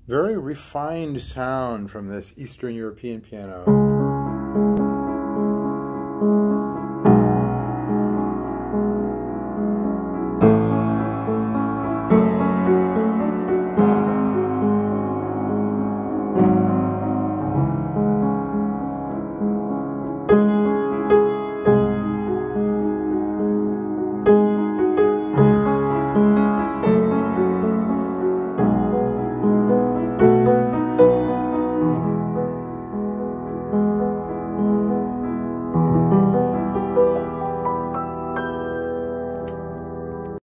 Very refined sound from this Eastern European piano.